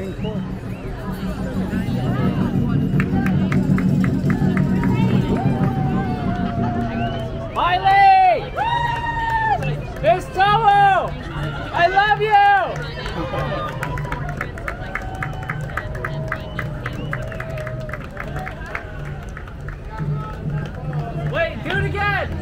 Miley! There's Toho! I love you! Wait, do it again!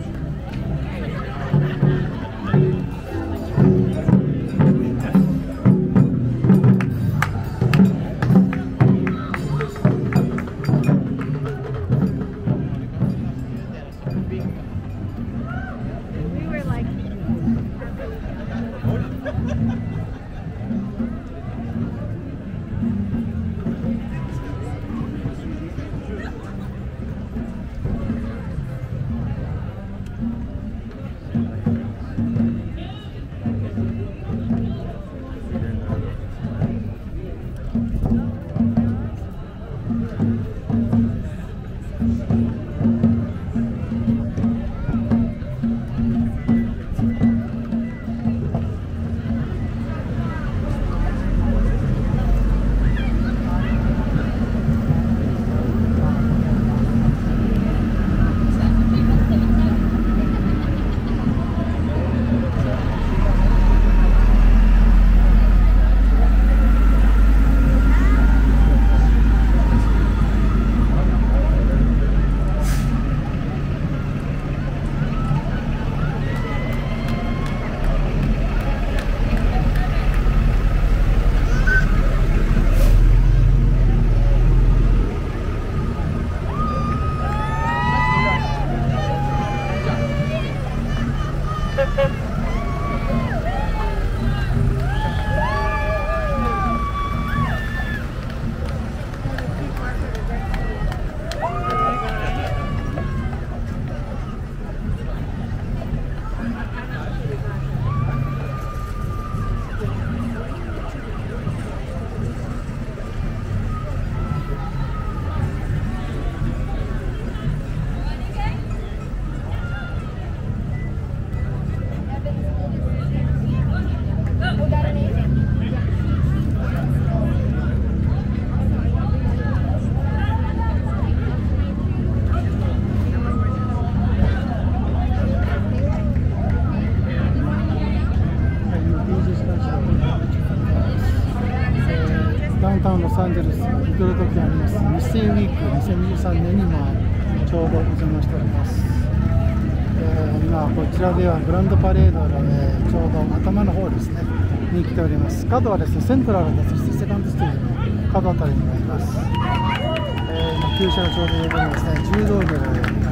ロサンゼルスに来るときにあります日清ウィーク2023年にちょうどお邪魔しております。今こちらではグランドパレードでちょうど頭の方ですねに来ております。角はですねセントラルで、そしてセカンドステージの角あたりになります。今旧車がちょうど横にですね柔道着の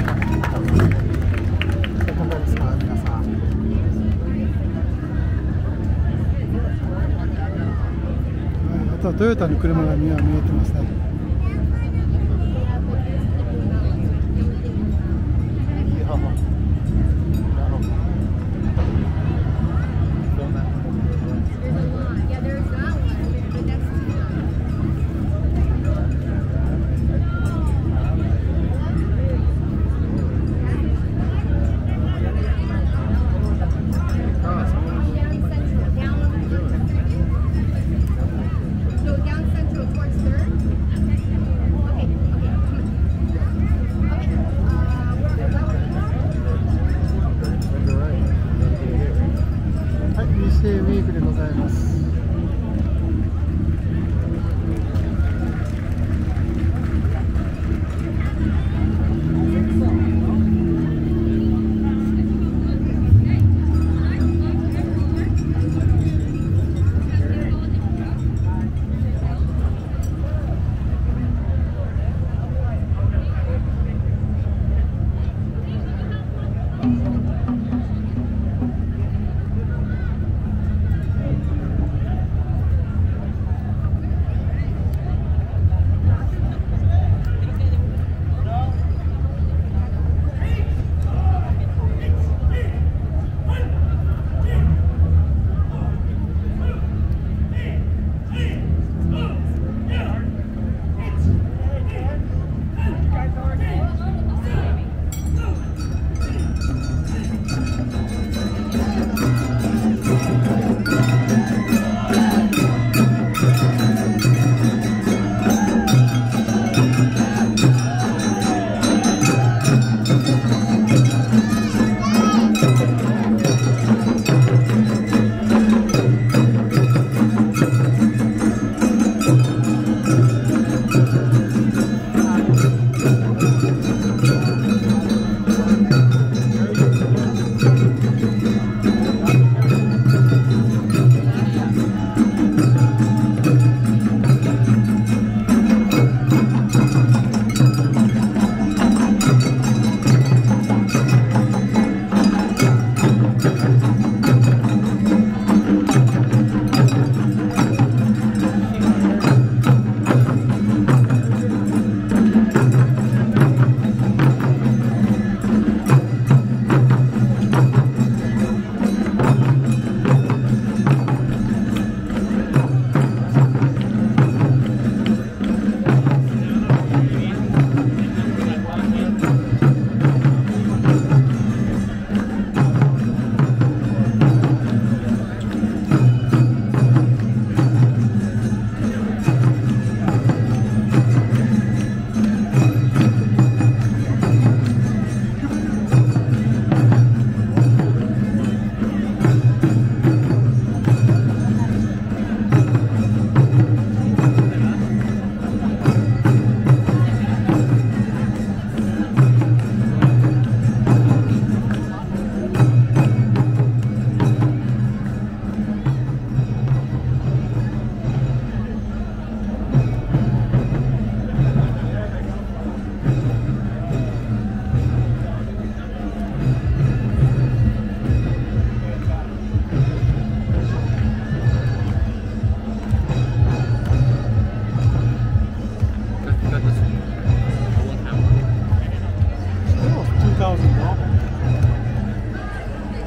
セカンドですか皆さん。あとはトヨタの車が見えてますね。ウィークでございます。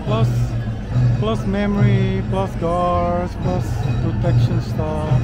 plus memory, plus guards, plus protection stuff.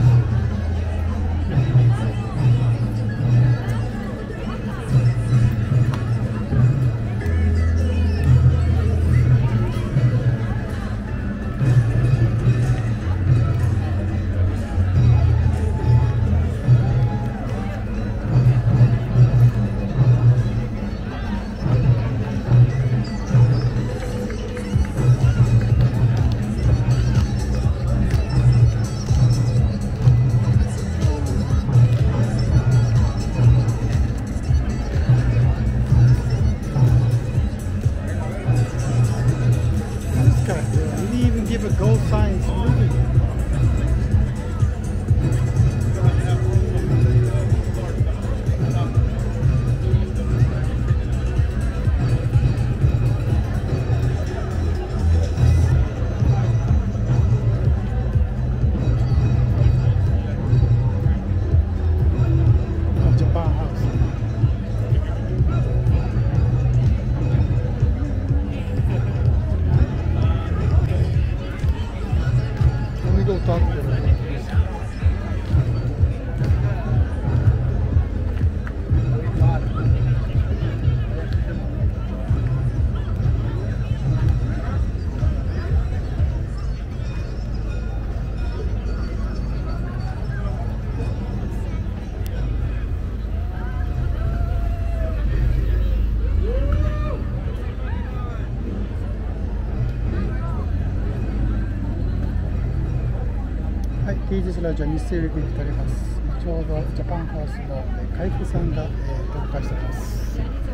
TGS ラジオ日生ウィークに来ております。ちょうどジャパンハウスの海部さんが特化しています。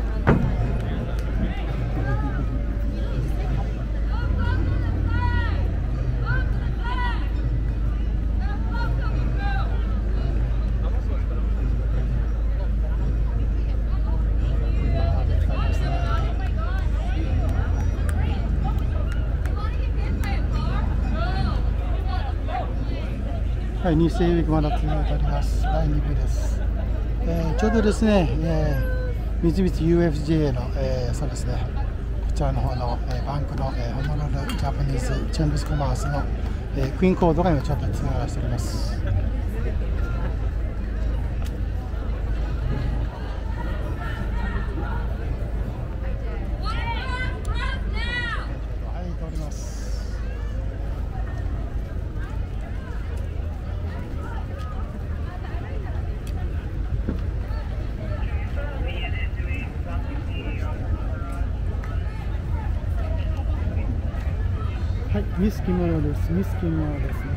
はい、日生ウィークまだ続いております。第2部です。ちょうどですね、三菱 UFJ の、そうですね、こちらの方の、バンクの、ホノルルジャパニーズチェンブスコマースの、クイーンコードが今ちょっとつながらせております。はい、ミスキモノです。ミスキモノですね。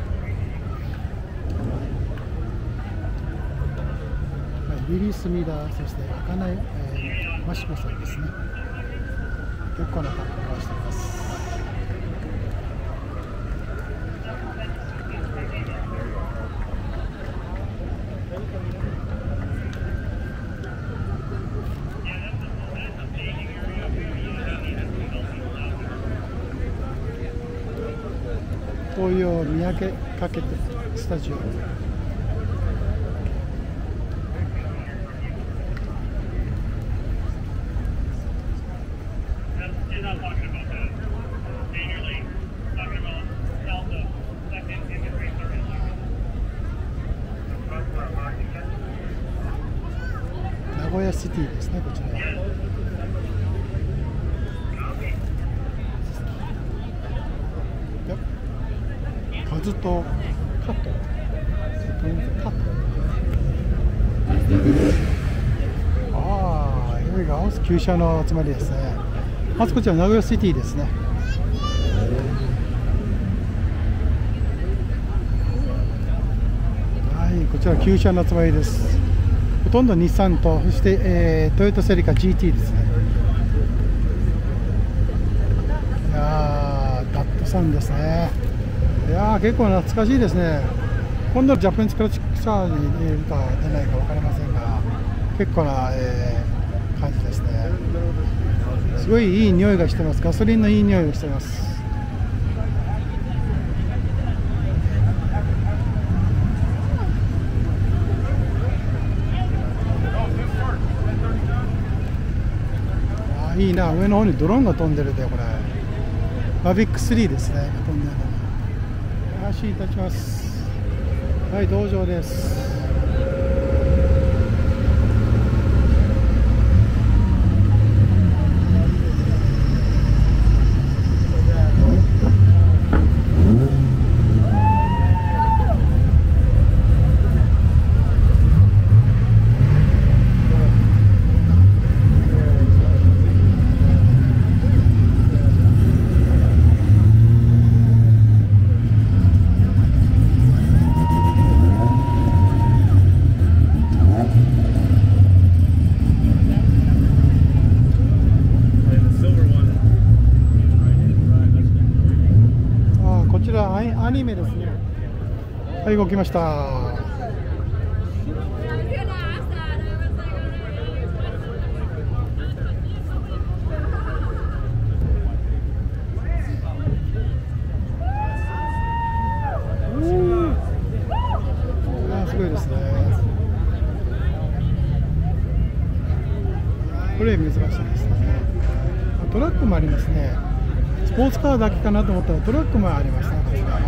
はい、リリースミダー、そして赤内、マシコさんですね。結構な格好をしています。紅葉を見分けかけてスタジオ。名古屋シティですね、こちらは。カズとカット、ああ、いよいよ旧車の集まりですね。まずこちら名古屋シティですね。はい、こちら旧車の集まりです。ほとんど日産と、そして、トヨタセリカ GT ですね。いやー、ダットさんですね。いやー、結構懐かしいですね。今度ジャパニーズクラシックサーに出るか出ないか分かりませんが、結構な、感じですね。すごいいい匂いがしてます。ガソリンのいい匂いがしてます。あ、いいな、上の方にドローンが飛んでるで、これ。 マビック3ですね、飛んでるの。足立ちます。はい、道場です。アニメですね。はい、動きました。すごいですね。これ珍しいですね。トラックもありますね。スポーツカーだけかなと思ったらトラックもありましたね。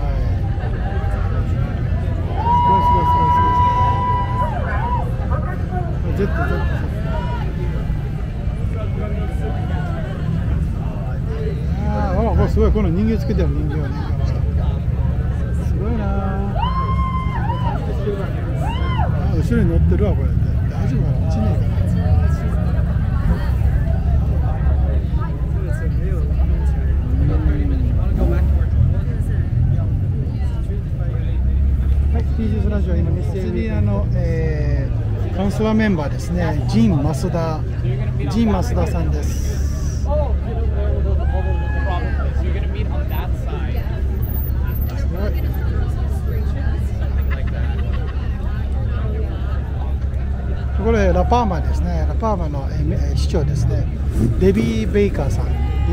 ジェット。すごい、この人形つけてる人形すごいな。後ろに乗ってるわ、これ。大丈夫かな、落ちねえかな。はい、TGS ラジオ、今、ミステリアの、カウンセラーメンバーですね、ジン・マスダさんです。これラパーマですね。ラパーマの市長ですね。デビー・ベイカーさん。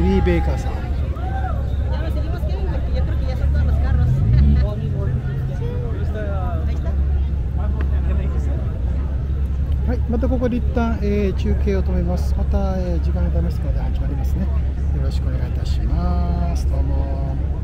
はい、またここで一旦、中継を止めます。また、時間が出ますので始まりますね。よろしくお願いいたします。どうも。